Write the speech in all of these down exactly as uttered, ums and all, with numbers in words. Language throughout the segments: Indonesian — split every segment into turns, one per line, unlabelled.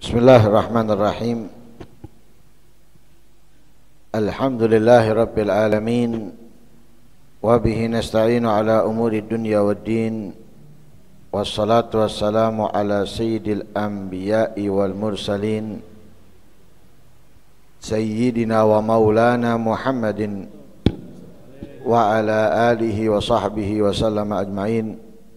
Bismillahirrahmanirrahim. Alhamdulillahi rabbil alamin. Wa bihi nasta'inu ala umuri dunya waddin. Wassalatu wassalamu ala sayyidil anbiya'i wal mursalin, sayyidina wa maulana Muhammadin wa ala alihi wa sahbihi wa sallama ajma'in.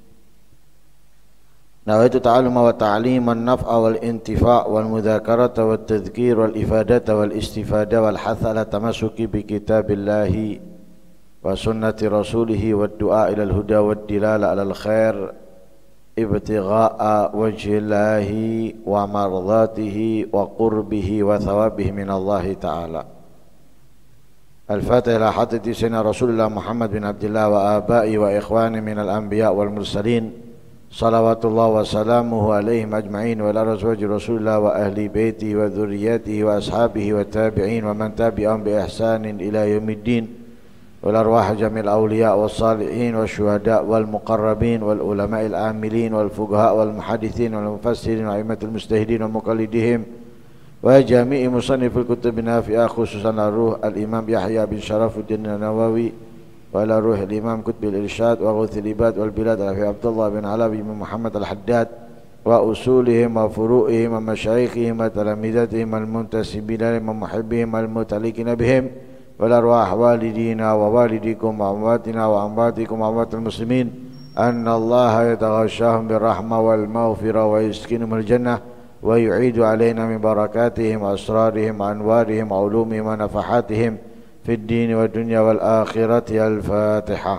Nawaitu ta'aluma wa ta'liman naf'a wal intifa' wal mudhakarata wal tadhkir wal ifadata wal istifada wal hatha ala tamasuki bi kitabillahi wa sunnati rasulihi wa du'a ila al-huda wa dilala ala al-khair ibtigha'a wajhillahi wa mardatihi wa qurbihi wa thawabihi minallahi ta'ala. Al-Fatihah ila hadrati sayyidina Rasulullah Muhammad bin Abdullah wa abai wa ikhwani minal anbiya wal mursalin, salawatullah wa salamuhu alaihim ajma'in wa ala azwaji Rasulullah wa ahli baitihi wa dhurriyyatihi wa ashabihi wa tabi'in wa man tabi'ahum bi ihsanin ila yaumiddin. والأرواح جميع الأولياء والصالحين والشهداء والمقربين والعلماء العاملين والفقهاء والمحدثين والمفسرين وأئمة المجتهدين ومقلديهم وجميع مصنف الكتب النافعة خصوصا الروح الإمام يحيى بن شرف الدين النووي وعلى روح الإمام كتب الإرشاد وغوث العباد والبلاد أبي عبد الله بن علوي بن محمد الحداد وأصولهم وفروعهم ومشايخهم وتلامذتهم المنتسبين لهم ومحبهم المتعلقين بهم والأرواح والدينا ووالديكم وأمواتنا وأمواتكم وأموات المسلمين أن الله يتغشاهم بالرحمة والمغفرة ويسكنهم الجنة ويعيد علينا من بركاتهم وأسرارهم وأنوارهم وعلومهم ونفحاتهم في الدين والدنيا والآخرة. الفاتحة.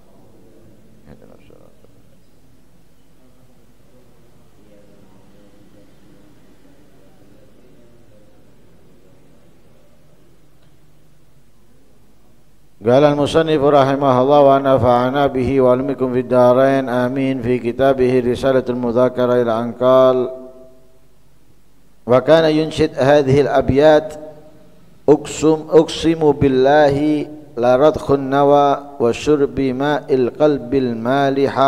قال المصنف رحمه الله ونفعنا به وعلمكم في الدارين آمين. في كتابه رسالة المذاكرة إلى أن قال: وكان ينشد هذه الأبيات: أقسم, أقسم بالله لرضخ النوى وشرب ماء القلب المالحة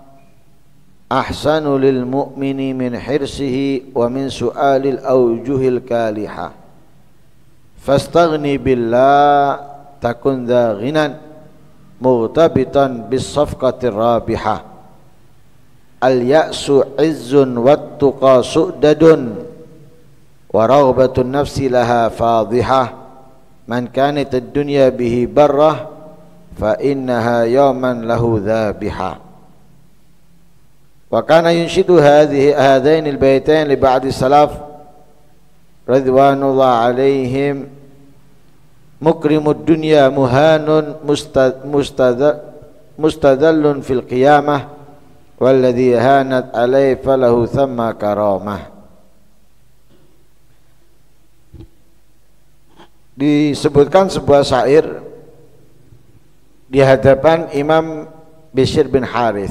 أحسن للمؤمن من حرصه ومن سؤال الأوجه الكالحة فاستغني بالله takun dha ghinan mughtabitan bis safqatir rabihah. Al ya'su izzun wat tuqa su'dadun wa ragbatun nafsi laha fadhihah. Man kanat ad-dunya bihi barrah fa innaha yawman lahu dhabihah. Wa kana yunshidu hadhihi hadain al-baytain li ba'di salaf radwanullah alaihim: mukrimud dunya muhanun mustadallun fil qiyamah walladhi hanat alaihi falahu thamma karamah. Disebutkan sebuah syair di hadapan Imam Bishr bin Harith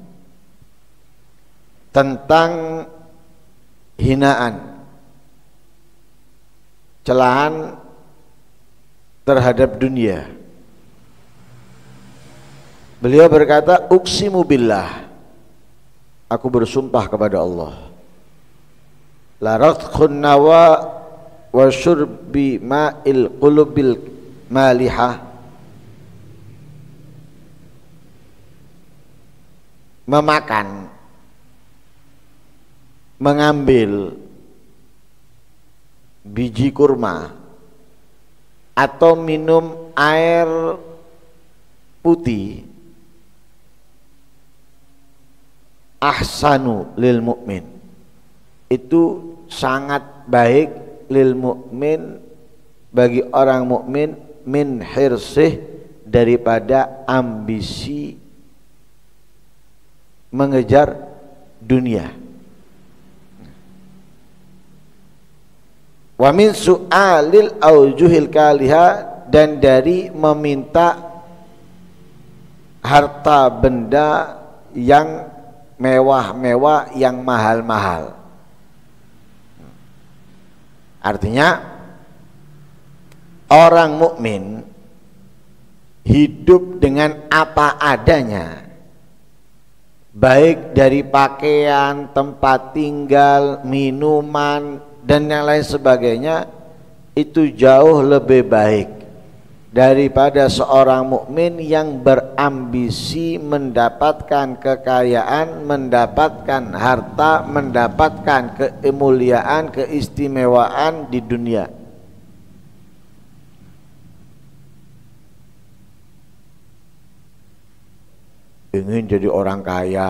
tentang hinaan, celahan terhadap dunia. Beliau berkata, uqsimu billah, aku bersumpah kepada Allah, la radkhun nawa wa syurbi ma'il qulubil malihah, memakan, mengambil biji kurma atau minum air putih ahsanu lil mukmin, itu sangat baik lil mukmin, bagi orang mukmin, min hirsih, daripada ambisi mengejar dunia. Wa min su'alil aujuhil kaliha, dan dari meminta harta benda yang mewah-mewah, yang mahal-mahal. Artinya orang mukmin hidup dengan apa adanya, baik dari pakaian, tempat tinggal, minuman dan yang lain sebagainya, itu jauh lebih baik daripada seorang mukmin yang berambisi mendapatkan kekayaan, mendapatkan harta, mendapatkan kemuliaan, keistimewaan di dunia. Ingin jadi orang kaya,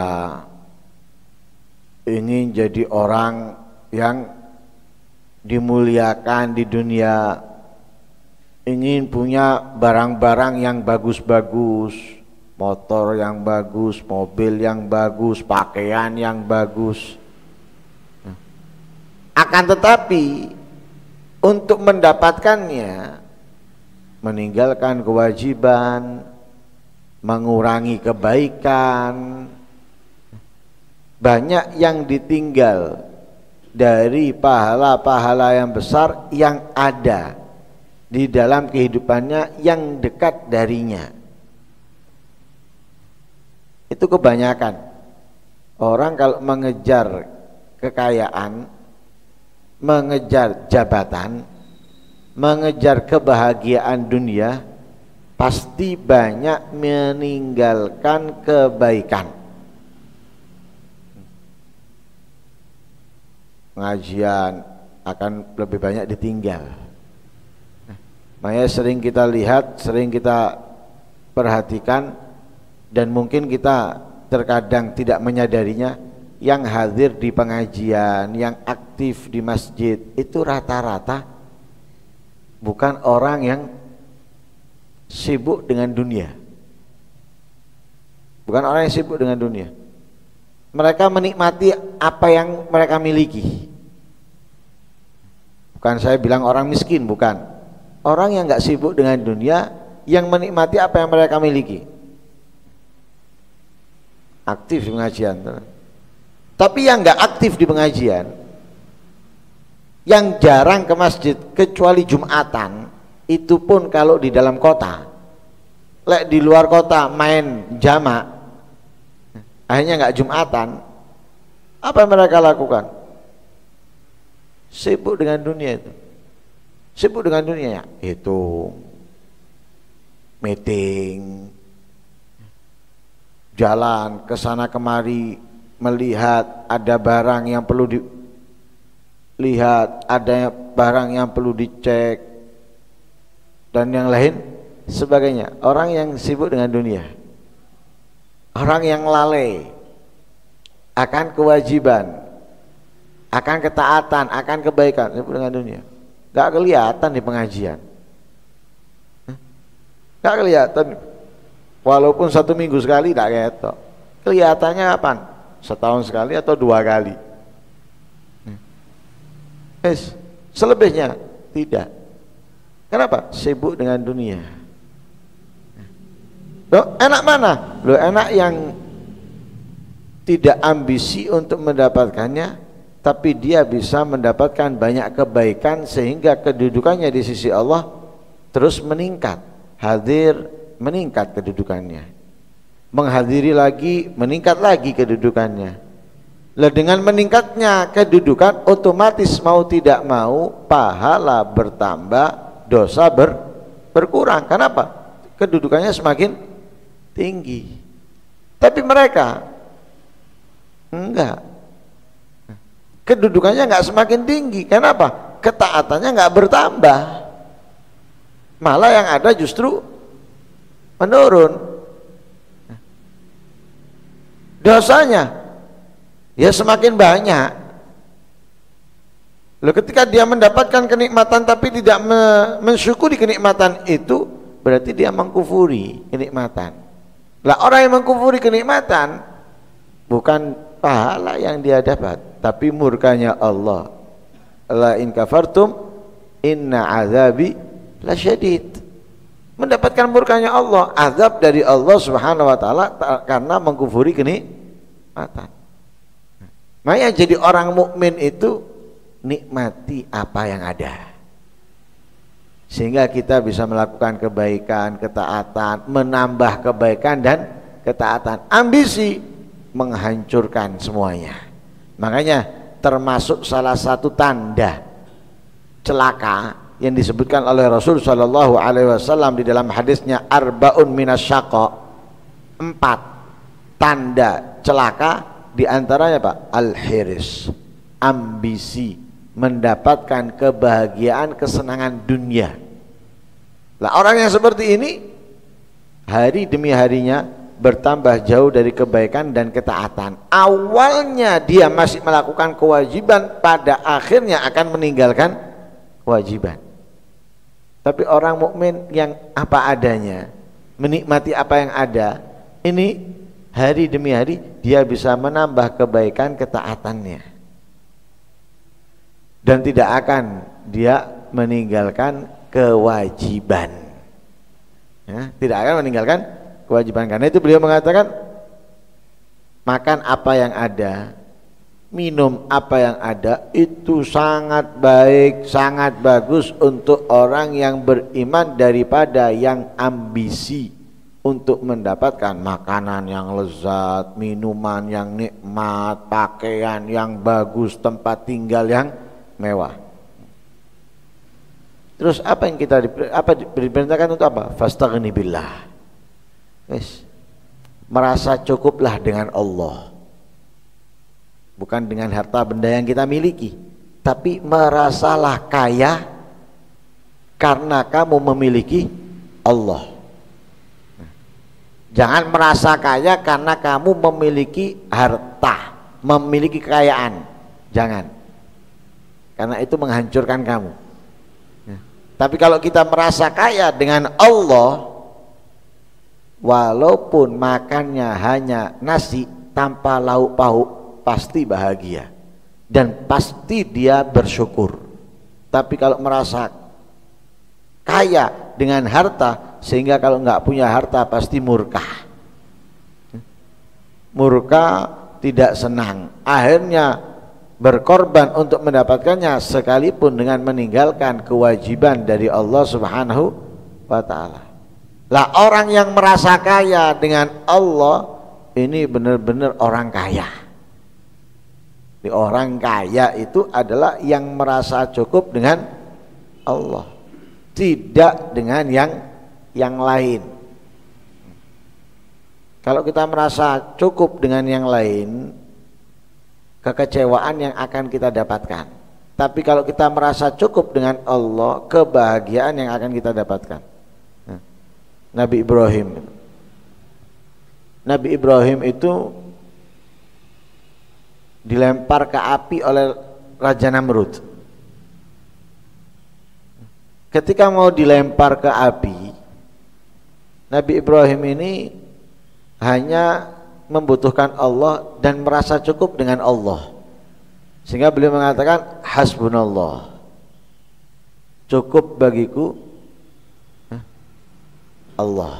ingin jadi orang yang dimuliakan di dunia, ingin punya barang-barang yang bagus-bagus, motor yang bagus, mobil yang bagus, pakaian yang bagus. Akan tetapi untuk mendapatkannya, meninggalkan kewajiban, mengurangi kebaikan, banyak yang ditinggal dari pahala-pahala yang besar yang ada di dalam kehidupannya yang dekat darinya. Itu kebanyakan orang kalau mengejar kekayaan, mengejar jabatan, mengejar kebahagiaan dunia, pasti banyak meninggalkan kebaikan. Pengajian akan lebih banyak ditinggal. Makanya sering kita lihat, sering kita perhatikan, dan mungkin kita terkadang tidak menyadarinya, yang hadir di pengajian, yang aktif di masjid, itu rata-rata bukan orang yang sibuk dengan dunia, bukan orang yang sibuk dengan dunia. Mereka menikmati apa yang mereka miliki. Bukan saya bilang orang miskin, bukan. Orang yang nggak sibuk dengan dunia, yang menikmati apa yang mereka miliki. Aktif di pengajian. Tapi yang nggak aktif di pengajian, yang jarang ke masjid kecuali Jumatan, itu pun kalau di dalam kota. Lek di luar kota main jamak, akhirnya nggak Jumatan, apa yang mereka lakukan? Sibuk dengan dunia itu, sibuk dengan dunia itu, meeting, jalan ke sana kemari, melihat ada barang yang perlu dilihat, ada barang yang perlu dicek, dan yang lain sebagainya. Orang yang sibuk dengan dunia, orang yang lalai akan kewajiban, akan ketaatan, akan kebaikan, sibuk dengan dunia, gak kelihatan di pengajian, gak kelihatan. Walaupun satu minggu sekali tak ketok, kelihatannya kapan? Setahun sekali atau dua kali. Yes. Selebihnya tidak. Kenapa? Sibuk dengan dunia. Loh, enak mana? Loh, enak yang tidak ambisi untuk mendapatkannya, tapi dia bisa mendapatkan banyak kebaikan sehingga kedudukannya di sisi Allah terus meningkat. Hadir, meningkat kedudukannya. Menghadiri lagi, meningkat lagi kedudukannya. Lah, dengan meningkatnya kedudukan, otomatis mau tidak mau pahala bertambah, dosa ber, berkurang. Kenapa? Kedudukannya semakin tinggi. Tapi mereka enggak, kedudukannya enggak semakin tinggi. Kenapa? Ketaatannya enggak bertambah, malah yang ada justru menurun. Dosanya ya semakin banyak. Loh, ketika dia mendapatkan kenikmatan tapi tidak mensyukuri kenikmatan itu, berarti dia mengkufuri kenikmatan. Lah, orang yang mengkufuri kenikmatan bukan pahala yang dia dapat, tapi murkanya Allah. La in kafartum inna azabi lasyadid. Mendapatkan murkanya Allah, azab dari Allah Subhanahu wa taala karena mengkufuri kenikmatan. Makanya jadi orang mukmin itu nikmati apa yang ada, sehingga kita bisa melakukan kebaikan, ketaatan, menambah kebaikan dan ketaatan. Ambisi menghancurkan semuanya. Makanya termasuk salah satu tanda celaka yang disebutkan oleh Rasul Shallallahu Alaihi Wasallam di dalam hadisnya arbaun minasyaqa, empat tanda celaka, diantaranya Pak al-hiris, ambisi mendapatkan kebahagiaan kesenangan dunia. Lah orang yang seperti ini hari demi harinya bertambah jauh dari kebaikan dan ketaatan. Awalnya dia masih melakukan kewajiban, pada akhirnya akan meninggalkan kewajiban. Tapi orang mukmin yang apa adanya, menikmati apa yang ada, ini hari demi hari dia bisa menambah kebaikan ketaatannya, dan tidak akan dia meninggalkan kewajiban, ya, tidak akan meninggalkan kewajiban. Karena itu beliau mengatakan makan apa yang ada, minum apa yang ada, itu sangat baik, sangat bagus untuk orang yang beriman daripada yang ambisi untuk mendapatkan makanan yang lezat, minuman yang nikmat, pakaian yang bagus, tempat tinggal yang mewah. Terus apa yang kita apa diperintahkan untuk apa? Fastaghni billah. Yes. Merasa cukuplah dengan Allah, bukan dengan harta benda yang kita miliki, tapi merasalah kaya karena kamu memiliki Allah. Jangan merasa kaya karena kamu memiliki harta, memiliki kekayaan. Jangan, karena itu menghancurkan kamu. Tapi kalau kita merasa kaya dengan Allah, walaupun makannya hanya nasi tanpa lauk pauk, pasti bahagia dan pasti dia bersyukur. Tapi kalau merasa kaya dengan harta, sehingga kalau nggak punya harta pasti murka, murka tidak senang, akhirnya berkorban untuk mendapatkannya, sekalipun dengan meninggalkan kewajiban dari Allah Subhanahu wa ta'ala. Lah orang yang merasa kaya dengan Allah ini benar-benar orang kaya. Di orang kaya itu adalah yang merasa cukup dengan Allah, tidak dengan yang yang lain. Kalau kita merasa cukup dengan yang lain, kekecewaan yang akan kita dapatkan. Tapi kalau kita merasa cukup dengan Allah, kebahagiaan yang akan kita dapatkan. Nabi Ibrahim, Nabi Ibrahim itu dilempar ke api oleh Raja Namrud. Ketika mau dilempar ke api, Nabi Ibrahim ini hanya membutuhkan Allah dan merasa cukup dengan Allah, sehingga beliau mengatakan hasbunallah, cukup bagiku Allah,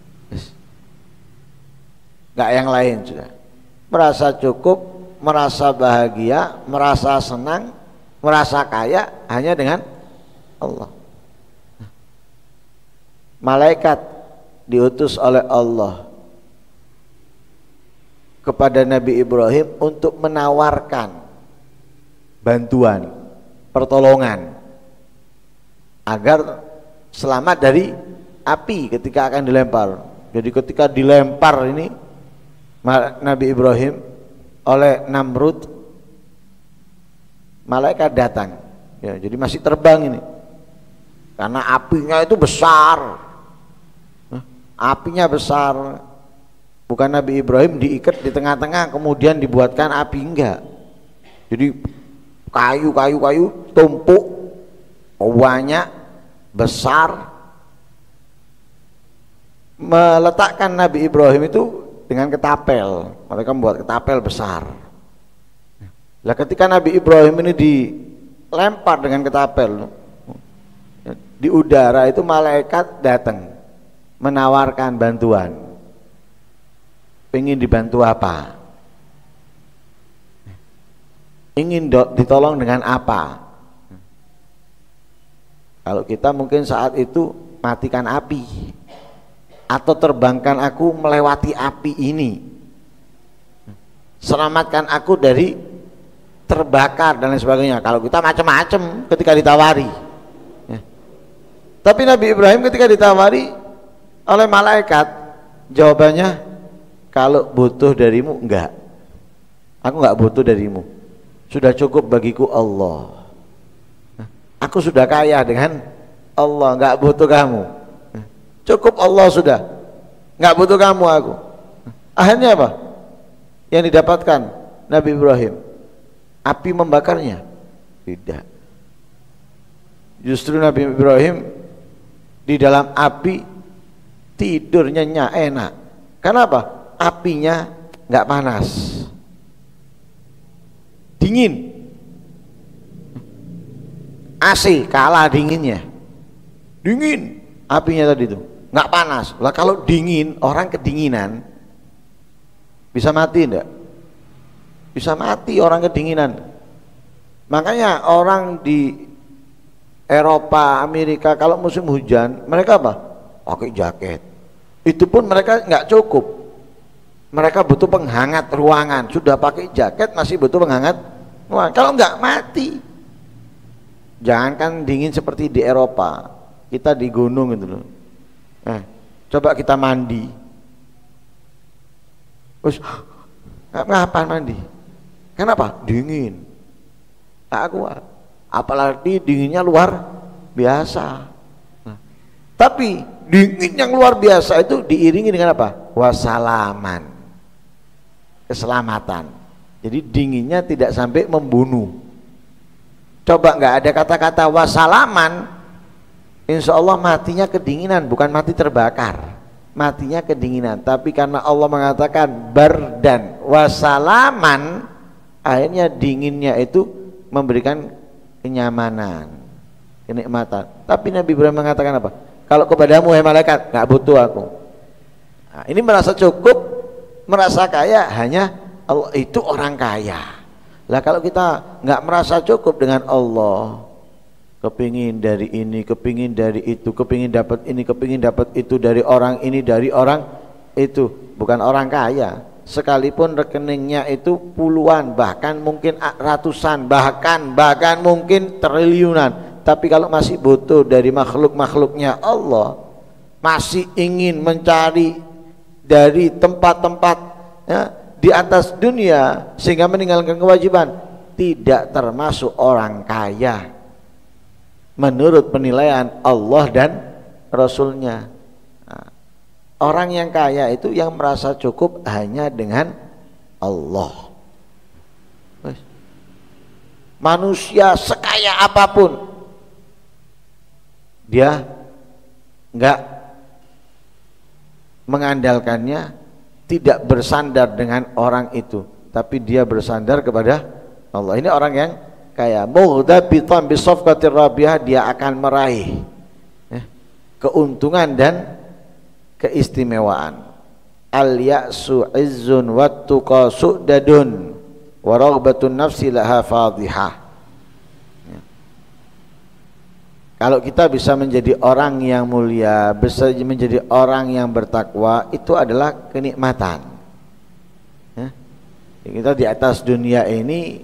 nggak yang lain sudah. Merasa cukup, merasa bahagia, merasa senang, merasa kaya hanya dengan Allah. Malaikat diutus oleh Allah kepada Nabi Ibrahim untuk menawarkan bantuan, pertolongan agar selamat dari api ketika akan dilempar. Jadi ketika dilempar ini Nabi Ibrahim oleh Namrud, malaikat datang, ya, jadi masih terbang ini karena apinya itu besar, apinya besar. Bukan Nabi Ibrahim diikat di tengah-tengah kemudian dibuatkan api, enggak. Jadi kayu-kayu-kayu tumpuk banyak, besar. Meletakkan Nabi Ibrahim itu dengan ketapel, mereka membuat ketapel besar. Lah ketika Nabi Ibrahim ini dilempar dengan ketapel di udara, itu malaikat datang menawarkan bantuan. Ingin dibantu apa? Ingin ditolong dengan apa? Kalau kita mungkin saat itu matikan api, atau terbangkan aku melewati api ini. selamatkan aku dari terbakar dan lain sebagainya. Kalau kita macam-macam ketika ditawari ya. Tapi Nabi Ibrahim ketika ditawari oleh malaikat, jawabannya, kalau butuh darimu, enggak, aku enggak butuh darimu, sudah cukup bagiku Allah, aku sudah kaya dengan Allah, enggak butuh kamu, cukup Allah sudah, enggak butuh kamu aku. Akhirnya apa yang didapatkan Nabi Ibrahim? Api membakarnya? Tidak. Justru Nabi Ibrahim di dalam api tidurnya enak. Kenapa? Apinya nggak panas, dingin. A C kalah dinginnya, dingin apinya tadi itu, nggak panas. Lah kalau dingin, orang kedinginan bisa mati enggak? Bisa mati orang kedinginan. Makanya orang di Eropa, Amerika kalau musim hujan mereka apa? Pakai jaket. Itu pun mereka nggak cukup, mereka butuh penghangat ruangan. Sudah pakai jaket masih butuh penghangat ruangan. Kalau nggak mati. Jangankan dingin seperti di Eropa, kita di gunung gitu loh. Eh, coba kita mandi, terus ngapa mandi? Kenapa? Dingin, tak kuat. Apalagi dinginnya luar biasa. Nah, tapi dingin yang luar biasa itu diiringi dengan apa? Wasalaman, keselamatan. Jadi dinginnya tidak sampai membunuh. Coba nggak ada kata-kata wasalaman, insya Allah matinya kedinginan, bukan mati terbakar, matinya kedinginan. Tapi karena Allah mengatakan bardan wasalaman, akhirnya dinginnya itu memberikan kenyamanan, kenikmatan. Tapi Nabi Ibrahim mengatakan apa? Kalau kepadamu hai malaikat, nggak butuh aku. Nah, ini merasa cukup, merasa kaya, hanya Allah itu orang kaya. Lah kalau kita nggak merasa cukup dengan Allah, kepingin dari ini, kepingin dari itu, kepingin dapat ini, kepingin dapat itu dari orang ini, dari orang itu, bukan orang kaya. Sekalipun rekeningnya itu puluhan, bahkan mungkin ratusan, bahkan bahkan mungkin triliunan, tapi kalau masih butuh dari makhluk-makhluknya Allah, masih ingin mencari dari tempat-tempat ya, di atas dunia sehingga meninggalkan kewajiban, tidak termasuk orang kaya menurut penilaian Allah dan Rasulnya. Nah, orang yang kaya itu yang merasa cukup hanya dengan Allah. Manusia sekaya apapun dia enggak mengandalkannya, tidak bersandar dengan orang itu, tapi dia bersandar kepada Allah. Ini orang yang kaya. Mughdabitan bi safqatir rabihah, dia akan meraih eh, keuntungan dan keistimewaan. Al ya'su izzun wat tuqa su'dadun wa raghbatun nafsi laha fadhihah. Ya. Kalau kita bisa menjadi orang yang mulia, bisa menjadi orang yang bertakwa, itu adalah kenikmatan. Ya. Kita di atas dunia ini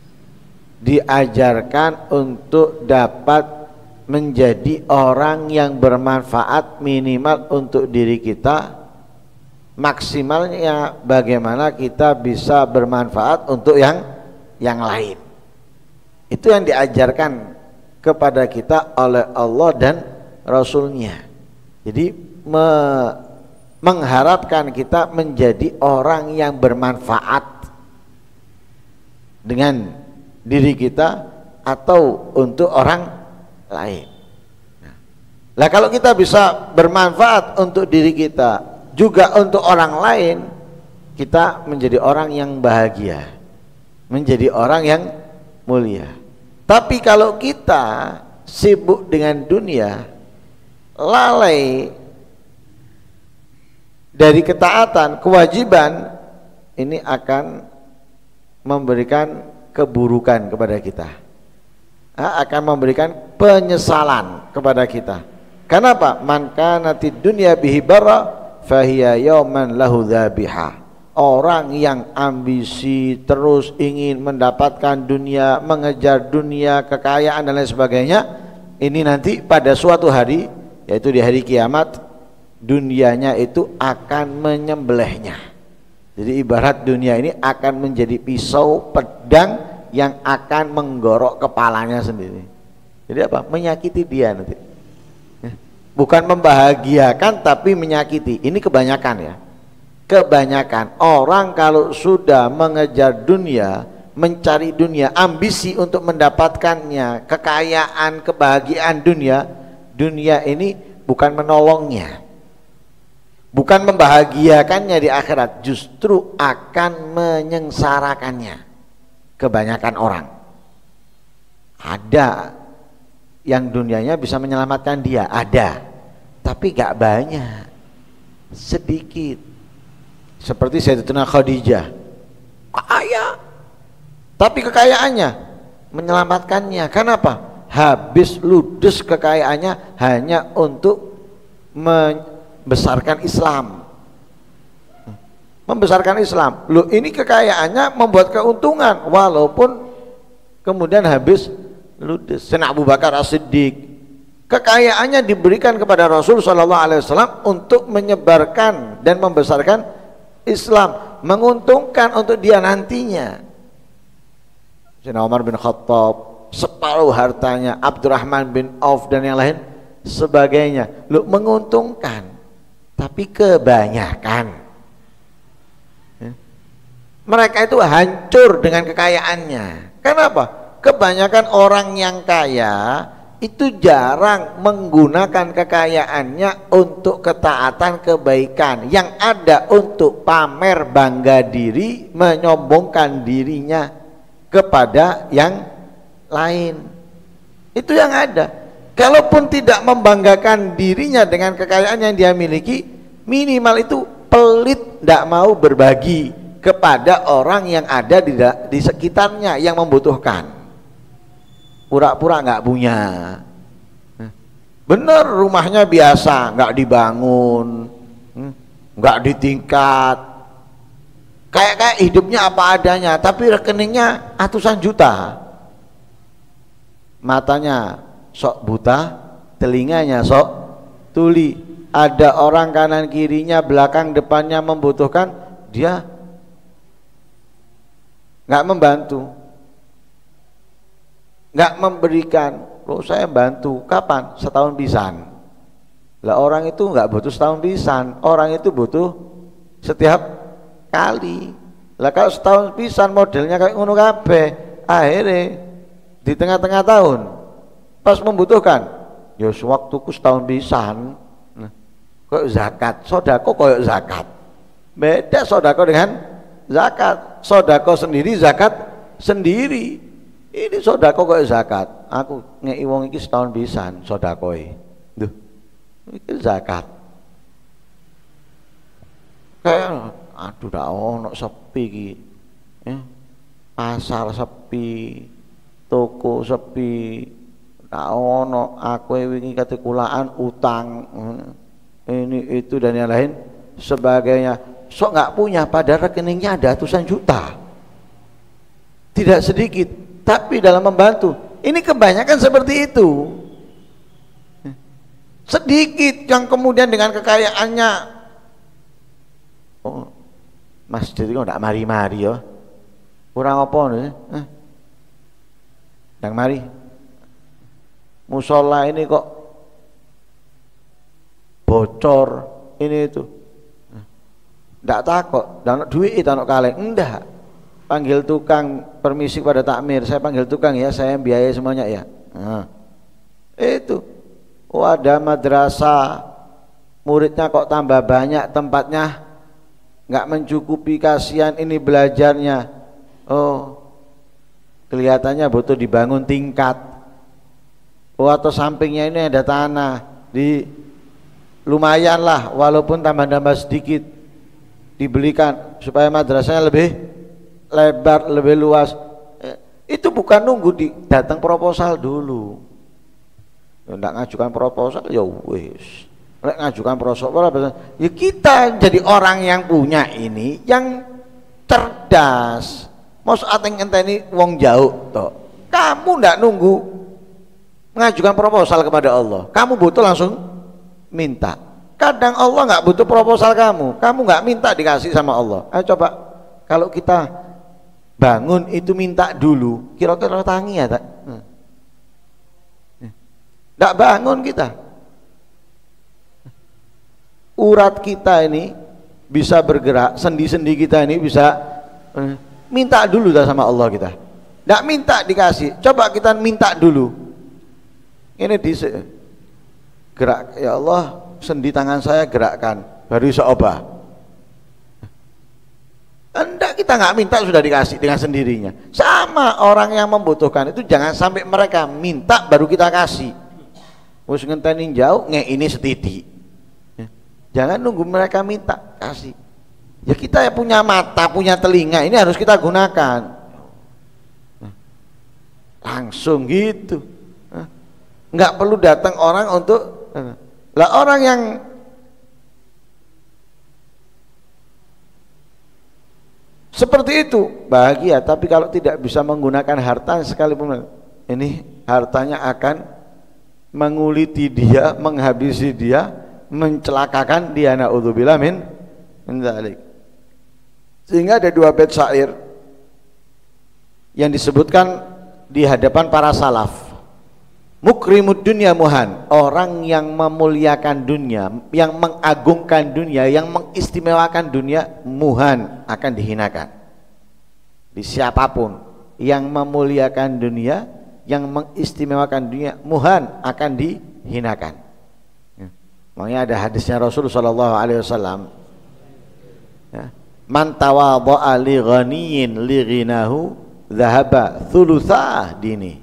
diajarkan untuk dapat menjadi orang yang bermanfaat minimal untuk diri kita, maksimalnya bagaimana kita bisa bermanfaat untuk yang yang lain. Itu yang diajarkan kepada kita oleh Allah dan Rasulnya. Jadi me mengharapkan kita menjadi orang yang bermanfaat dengan diri kita atau untuk orang lain. Nah, kalau kita bisa bermanfaat untuk diri kita juga untuk orang lain, kita menjadi orang yang bahagia, menjadi orang yang mulia. Tapi kalau kita sibuk dengan dunia, lalai dari ketaatan, kewajiban, ini akan memberikan keburukan kepada kita, akan memberikan penyesalan kepada kita. Kenapa? Man kanatid dunya bihi bara fahiya yawman lahu dzabiha. orang yang ambisi terus ingin mendapatkan dunia, mengejar dunia, kekayaan dan lain sebagainya, ini nanti pada suatu hari, yaitu di hari kiamat, dunianya itu akan menyembelihnya. Jadi ibarat dunia ini akan menjadi pisau pedang yang akan menggorok kepalanya sendiri. Jadi apa? Menyakiti dia nanti. Bukan membahagiakan tapi menyakiti. Ini kebanyakan ya. Kebanyakan orang kalau sudah mengejar dunia, mencari dunia, ambisi untuk mendapatkannya, kekayaan, kebahagiaan dunia, dunia ini bukan menolongnya, bukan membahagiakannya di akhirat, justru akan menyengsarakannya. Kebanyakan orang. Ada yang dunianya bisa menyelamatkan dia, ada, tapi gak banyak, sedikit. Seperti Sayyidatuna Khadijah, kaya, tapi kekayaannya menyelamatkannya. Kenapa? Habis ludes kekayaannya hanya untuk membesarkan Islam, membesarkan Islam. Loh, ini kekayaannya membuat keuntungan walaupun kemudian habis ludes. Sayyidina Abu Bakar As-Siddiq, kekayaannya diberikan kepada Rasul Shallallahu Alaihi Wasallam untuk menyebarkan dan membesarkan Islam, menguntungkan untuk dia nantinya. Sayyidina Umar bin Khattab separuh hartanya, Abdurrahman bin Auf dan yang lain sebagainya, lu menguntungkan, tapi kebanyakan mereka itu hancur dengan kekayaannya. Kenapa? Kebanyakan orang yang kaya itu jarang menggunakan kekayaannya untuk ketaatan kebaikan, yang ada untuk pamer bangga diri, menyombongkan dirinya kepada yang lain. Itu yang ada. Kalaupun tidak membanggakan dirinya dengan kekayaan yang dia miliki, minimal itu pelit, tidak mau berbagi kepada orang yang ada di, di sekitarnya yang membutuhkan. Pura-pura nggak punya, bener rumahnya biasa, nggak dibangun, nggak ditingkat, kayak kayak hidupnya apa adanya, tapi rekeningnya ratusan juta. Matanya sok buta, telinganya sok tuli. Ada orang kanan kirinya, belakang depannya membutuhkan, dia nggak membantu, nggak memberikan. Loh, saya bantu kapan? Setahun pisan. Lah orang itu nggak butuh setahun pisan, orang itu butuh setiap kali. Lah kalau setahun pisan modelnya kayak ngono kabeh, akhirnya di tengah-tengah tahun pas membutuhkan, ya sewaktuku setahun pisan. Nah, kok zakat, sodako koyok zakat. Beda sodako dengan zakat. Sodako sendiri, zakat sendiri. Ini sodako kok zakat. Aku ngei wong iki setahun pisan sodakoi. Duh, iki zakat. Kayak aduh dak ono sepi iki. Eh, pasar sepi, toko sepi. Dak ono, aku wingi kate kulaan utang. Ini itu dan yang lain sebagainya. Sok nggak punya, pada rekeningnya ada ratusan juta. Tidak sedikit. Tapi dalam membantu, ini kebanyakan seperti itu. Sedikit yang kemudian dengan kekayaannya, oh, masjid itu tidak mari-mari ya, kurang apa nih? Eh? Yang mari, musola ini kok bocor ini itu, tidak takut, tidak duit, tidak kaleng, enggak. Panggil tukang, permisi pada takmir, saya panggil tukang ya, saya yang biaya semuanya ya. Nah, itu, oh ada madrasah, muridnya kok tambah banyak, tempatnya nggak mencukupi, kasihan ini belajarnya. Oh, kelihatannya butuh dibangun tingkat. Oh, atau sampingnya ini ada tanah, di lumayan lah, walaupun tambah-tambah sedikit, dibelikan supaya madrasahnya lebih lebar, lebih luas. Itu bukan nunggu di datang proposal dulu. Nggak ngajukan proposal ya wis. Ngajukan proposal ya kita jadi orang yang punya ini, yang cerdas. Mos ateng enteni wong jauh toh. Kamu ndak nunggu mengajukan proposal kepada Allah. Kamu butuh langsung minta. Kadang Allah nggak butuh proposal kamu. Kamu nggak minta dikasih sama Allah. Ayo coba kalau kita bangun itu minta dulu, kira-kira tangi ya tak? Nggak bangun kita. Urat kita ini bisa bergerak, sendi-sendi kita ini bisa minta dulu dah sama Allah kita. Nggak minta dikasih. Coba kita minta dulu. Ini di gerak, ya Allah, sendi tangan saya gerakkan, baru bisa obah. Enggak, kita nggak minta sudah dikasih dengan sendirinya. Sama orang yang membutuhkan itu jangan sampai mereka minta baru kita kasih. Wis ngenteni jauh nge ini setidi. Jangan nunggu mereka minta, kasih. Ya kita yang punya mata, punya telinga, ini harus kita gunakan. Langsung gitu. Nggak perlu datang orang untuk lah, orang yang seperti itu bahagia, tapi kalau tidak bisa menggunakan harta sekalipun, ini hartanya akan menguliti dia, menghabisi dia, mencelakakan dia, naudzubillah min dzalik. Sehingga ada dua bait syair yang disebutkan di hadapan para salaf. Mukrimud dunya muhan, orang yang memuliakan dunia, yang mengagungkan dunia, yang mengistimewakan dunia, muhan, akan dihinakan. Di siapapun yang memuliakan dunia, yang mengistimewakan dunia, muhan, akan dihinakan. Makanya ada hadisnya Rasulullah shallallahu alaihi wasallam, ya, man tawadha'a li ghaniyin li ghinahu dhahaba thulutsah dini.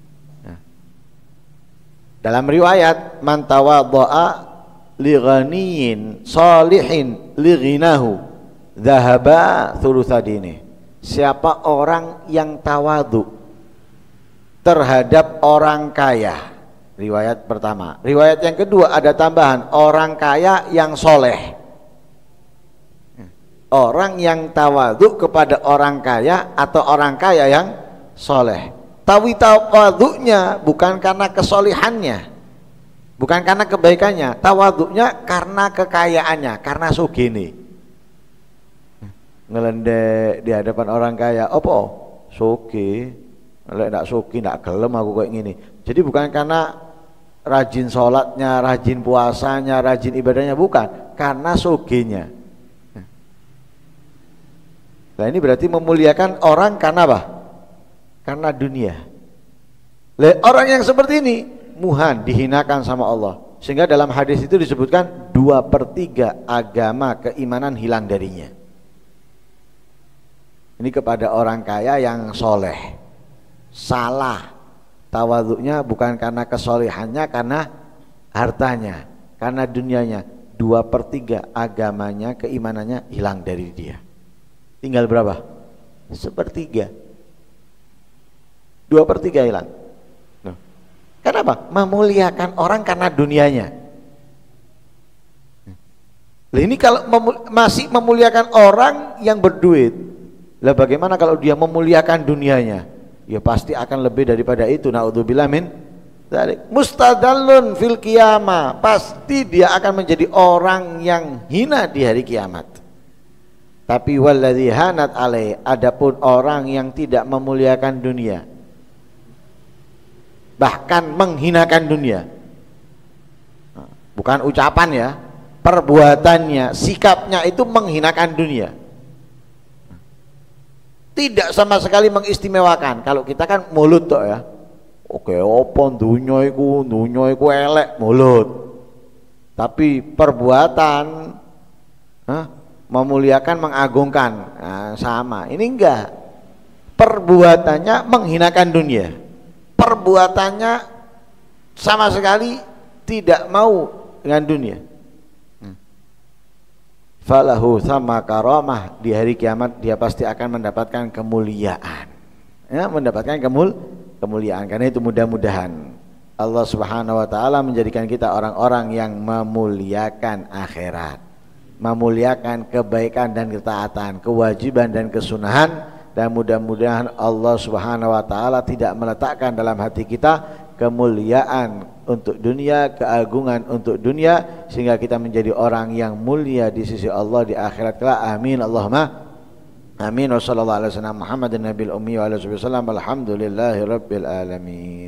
Dalam riwayat, man tawadha'a li ghaniyin salihin li ghinahu dhahaba thulutsah dini. Siapa orang yang tawadhu terhadap orang kaya, riwayat pertama. Riwayat yang kedua ada tambahan, orang kaya yang soleh. Orang yang tawadhu kepada orang kaya atau orang kaya yang soleh. Tawi tawadhunya bukan karena kesolihannya, bukan karena kebaikannya. Tawadhunya karena kekayaannya, karena sugene. Ngelendek di hadapan orang kaya, opo sugi, lek ndak sugi ndak gelem aku kayak gini. Jadi bukan karena rajin sholatnya, rajin puasanya, rajin ibadahnya, bukan, karena sugenya. Nah ini berarti memuliakan orang karena apa? Karena dunia. Le, orang yang seperti ini muhan, dihinakan sama Allah. Sehingga dalam hadis itu disebutkan dua per tiga agama keimanan hilang darinya. Ini kepada orang kaya yang soleh. Salah tawadhunya bukan karena kesolehannya, karena hartanya, karena dunianya. Dua per tiga agamanya, keimanannya hilang dari dia. Tinggal berapa? Sepertiga. Dua per tiga hilang. Nah, kenapa? Memuliakan orang karena dunianya. Nah, ini kalau memul masih memuliakan orang yang berduit, lah bagaimana kalau dia memuliakan dunianya? Ya pasti akan lebih daripada itu. Naudzubillah min dzalik. Mustadallun fil qiyamah, pasti dia akan menjadi orang yang hina di hari kiamat. Tapi walladzi hanat alai, adapun orang yang tidak memuliakan dunia, bahkan menghinakan dunia, bukan ucapan ya, perbuatannya, sikapnya itu menghinakan dunia, tidak sama sekali mengistimewakan. Kalau kita kan mulut toh ya, oke opo dunya iku, dunya iku elek mulut, tapi perbuatan huh, memuliakan, mengagungkan, nah, sama. Ini enggak, perbuatannya menghinakan dunia, perbuatannya sama sekali tidak mau dengan dunia. hmm. Falahu sama karamah, di hari kiamat dia pasti akan mendapatkan kemuliaan, ya, mendapatkan kemul kemuliaan. Karena itu mudah-mudahan Allah Subhanahu wa taala menjadikan kita orang-orang yang memuliakan akhirat, memuliakan kebaikan dan ketaatan, kewajiban dan kesunahan, dan mudah-mudahan Allah Subhanahu wa taala tidak meletakkan dalam hati kita kemuliaan untuk dunia, keagungan untuk dunia, sehingga kita menjadi orang yang mulia di sisi Allah di akhirat kelak. Amin Allahumma amin. Wa sallallahu alaihi wasallam Muhammadin nabiyil ummi wa alihi wasallam. Alhamdulillahirabbil alamin.